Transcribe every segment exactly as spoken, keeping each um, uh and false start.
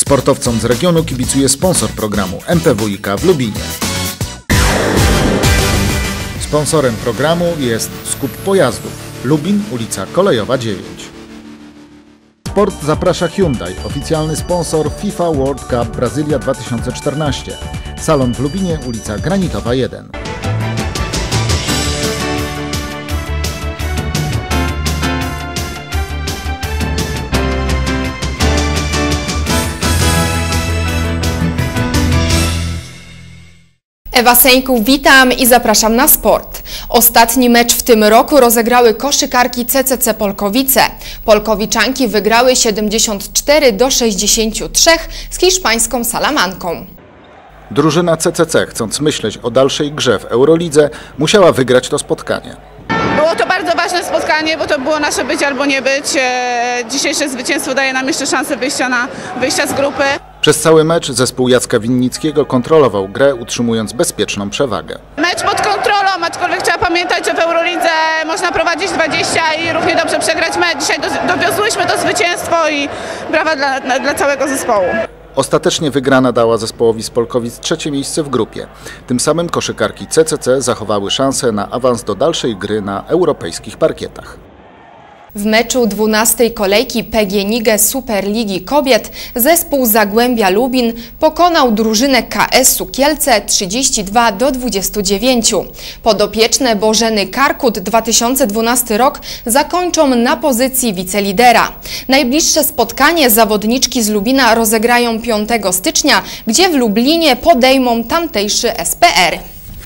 Sportowcom z regionu kibicuje sponsor programu M P W I K w Lubinie. Sponsorem programu jest Skup Pojazdów, Lubin, ulica Kolejowa dziewięć. Sport zaprasza Hyundai, oficjalny sponsor FIFA World Cup Brazylia dwa tysiące czternaście. Salon w Lubinie, ulica Granitowa jeden. Ewa Seńków, witam i zapraszam na sport. Ostatni mecz w tym roku rozegrały koszykarki C C C Polkowice. Polkowiczanki wygrały siedemdziesiąt cztery do sześćdziesięciu trzech z hiszpańską Salamanką. Drużyna C C C, chcąc myśleć o dalszej grze w Eurolidze, musiała wygrać to spotkanie. Było to bardzo ważne spotkanie, bo to było nasze być albo nie być. Dzisiejsze zwycięstwo daje nam jeszcze szansę wyjścia, na, wyjścia z grupy. Przez cały mecz zespół Jacka Winnickiego kontrolował grę, utrzymując bezpieczną przewagę. Mecz pod kontrolą, aczkolwiek trzeba pamiętać, że w Eurolidze można prowadzić dwadzieścia i równie dobrze przegrać mecz. Dzisiaj dowiozłyśmy to zwycięstwo i brawa dla, dla całego zespołu. Ostatecznie wygrana dała zespołowi z Polkowic trzecie miejsce w grupie. Tym samym koszykarki C C C zachowały szansę na awans do dalszej gry na europejskich parkietach. W meczu dwunastej kolejki P G N I G Superligi Kobiet zespół Zagłębia Lubin pokonał drużynę K S u Kielce trzydzieści dwa do dwudziestu dziewięciu. Podopieczne Bożeny Karkut dwa tysiące dwunasty rok zakończą na pozycji wicelidera. Najbliższe spotkanie zawodniczki z Lubina rozegrają piątego stycznia, gdzie w Lublinie podejmą tamtejszy S P R.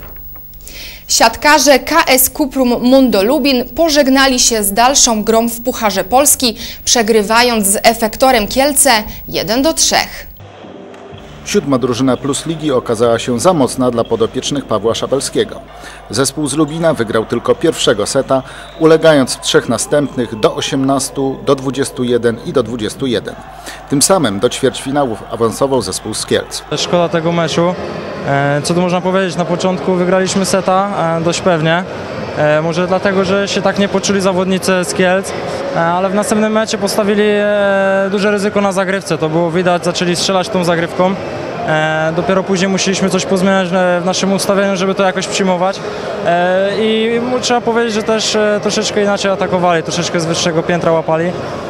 Siatkarze K S Cuprum Mundo Lubin pożegnali się z dalszą grą w Pucharze Polski, przegrywając z Efektorem Kielce jeden do trzech. Siódma drużyna Plus Ligi okazała się za mocna dla podopiecznych Pawła Szapelskiego. Zespół z Lubina wygrał tylko pierwszego seta, ulegając w trzech następnych do osiemnastu, do dwudziestu jeden i do dwudziestu jeden. Tym samym do ćwierćfinałów awansował zespół z Kielc. Szkoda tego meczu. Co tu można powiedzieć, na początku wygraliśmy seta dość pewnie. Może dlatego, że się tak nie poczuli zawodnicy z Kielc, ale w następnym meczu postawili duże ryzyko na zagrywce. To było widać, zaczęli strzelać tą zagrywką. Dopiero później musieliśmy coś pozmieniać w naszym ustawieniu, żeby to jakoś przyjmować. I trzeba powiedzieć, że też troszeczkę inaczej atakowali, troszeczkę z wyższego piętra łapali.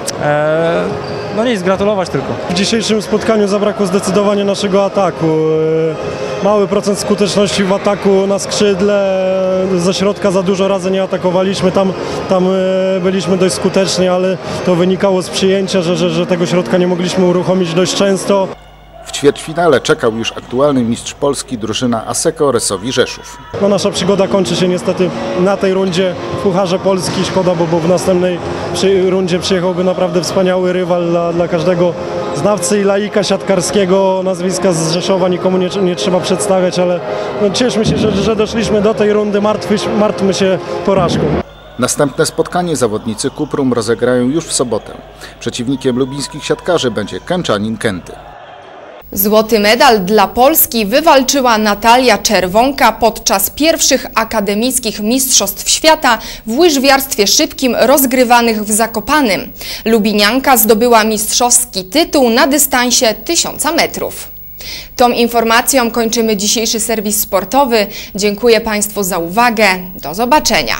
No nic, gratulować tylko. W dzisiejszym spotkaniu zabrakło zdecydowanie naszego ataku. Mały procent skuteczności w ataku na skrzydle, ze środka za dużo razy nie atakowaliśmy, tam, tam byliśmy dość skuteczni, ale to wynikało z przyjęcia, że, że, że tego środka nie mogliśmy uruchomić dość często. W ćwierćfinale czekał już aktualny mistrz Polski, drużyna Asseco Resowi Rzeszów. No, nasza przygoda kończy się niestety na tej rundzie w Pucharze Polski. Szkoda, bo, bo w następnej przy, rundzie przyjechałby naprawdę wspaniały rywal dla, dla każdego znawcy i laika siatkarskiego. Nazwiska z Rzeszowa nikomu nie, nie trzeba przedstawiać, ale no, cieszmy się, że, że doszliśmy do tej rundy, martwy, martwmy się porażką. Następne spotkanie zawodnicy Cuprum rozegrają już w sobotę. Przeciwnikiem lubińskich siatkarzy będzie Kęczanin Kęty. Złoty medal dla Polski wywalczyła Natalia Czerwonka podczas pierwszych akademickich mistrzostw świata w łyżwiarstwie szybkim rozgrywanych w Zakopanem. Lubinianka zdobyła mistrzowski tytuł na dystansie tysiąca metrów. Tą informacją kończymy dzisiejszy serwis sportowy. Dziękuję Państwu za uwagę. Do zobaczenia.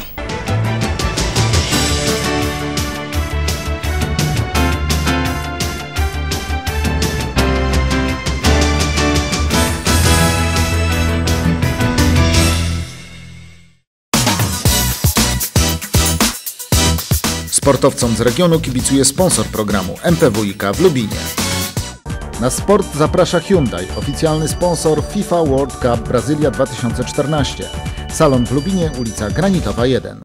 Sportowcom z regionu kibicuje sponsor programu M P W I K w Lubinie. Na sport zaprasza Hyundai, oficjalny sponsor FIFA World Cup Brazylia dwa tysiące czternaście. Salon w Lubinie, ulica Granitowa jeden.